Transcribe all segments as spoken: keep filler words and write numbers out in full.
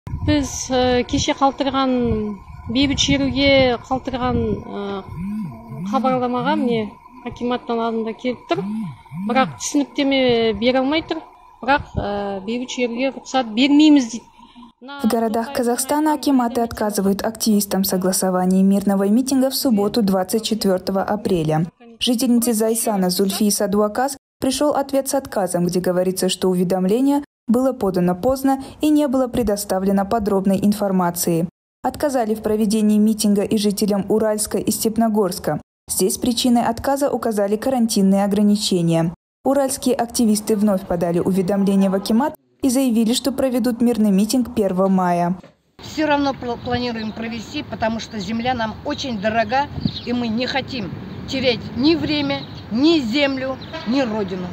Biz kеше калтырган бейбит шеруге калтырган хабарламага міне акиматтан алдында келип тур. Бирок түшүнүктөмө бере алмай тур. Бирок бейбит шеруге рұқсат бермейміз дейт. В городах Казахстана акиматы отказывают активистам в согласовании мирного митинга в субботу двадцать четвёртого апреля. Жительнице Зайсана Зульфии Садуакас пришел ответ с отказом, где говорится, что уведомление было подано поздно и не было предоставлено подробной информации. Отказали в проведении митинга и жителям Уральска и Степногорска. Здесь причиной отказа указали карантинные ограничения. Уральские активисты вновь подали уведомление в акимат и заявили, что проведут мирный митинг первого мая. Все равно планируем провести, потому что земля нам очень дорога, и мы не хотим терять ни время, ни землю, ни родину.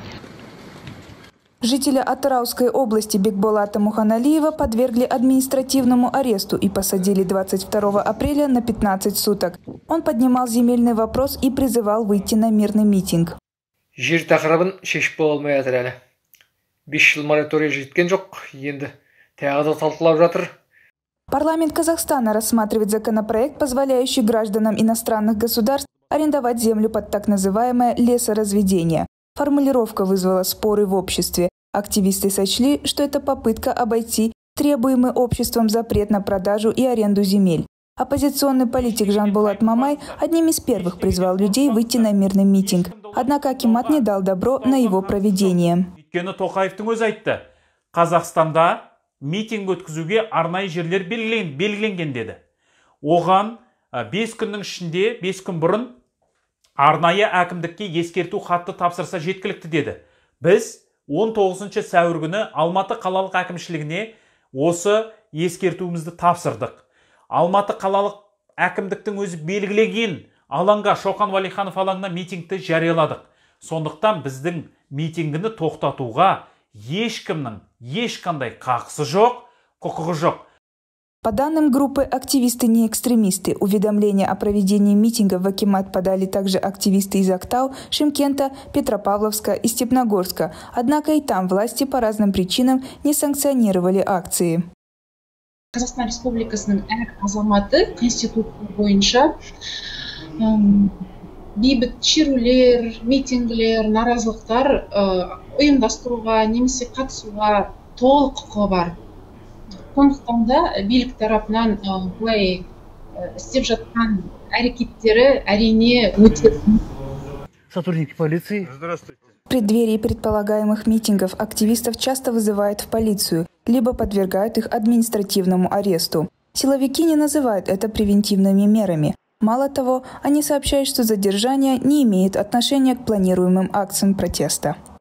Жителя Атырауской области Бекболата Муханалиева подвергли административному аресту и посадили двадцать второго апреля на пятнадцать суток. Он поднимал земельный вопрос и призывал выйти на мирный митинг. Жер тақырыбын шешіп бола алмай жатыр әлі. беш жыл мораторий жеткен жоқ, енді тағы да талқылап жатыр. Парламент Казахстана рассматривает законопроект, позволяющий гражданам иностранных государств арендовать землю под так называемое лесоразведение. Формулировка вызвала споры в обществе. Активисты сочли, что это попытка обойти требуемый обществом запрет на продажу и аренду земель. Оппозиционный политик Жанболат Мамай одним из первых призвал людей выйти на мирный митинг. Однако акимат не дал добро на его проведение. Тоқаевтың өзі айтты, Қазақстанда митинг өткізуге арнайы жерлер белгіленген деді. Оған бес күннің ішінде, бес күн бұрын арнайы әкімдікке ескерту хатты тапсырса жеткілікті деді. Біз он тоғызыншы сәуір күні Алматы қалалық әкімшілігіне осы ескертуімізді тапсырдық. Алматы қалалық әкімдіктің өзі белгілеген алаңға, Шоқан Уәлиханов алаңына митингті жарияладық. Сондықтан біздің митингіні тоқтатуға ешкімнің ешқандай қақысы жоқ, құқығы жоқ. По данным группы «Активисты не экстремисты», уведомления о проведении митинга в акимат подали также активисты из Актау, Шымкента, Петропавловска и Степногорска. Однако и там власти по разным причинам не санкционировали акции. Қазақстан Республикасының әр азаматы конституция бойынша бейбіт шерулер, митингілер, наразылықтар ұйымдастыруға немесе қатысуға толық құқығы бар. Сондықтан да билік тарапынан бұлай істеп жатқан әрекеттері әрине өте. Сотрудники полиции. В преддверии предполагаемых митингов активистов часто вызывают в полицию, либо подвергают их административному аресту. Силовики не называют это превентивными мерами. Мало того, они сообщают, что задержание не имеет отношения к планируемым акциям протеста.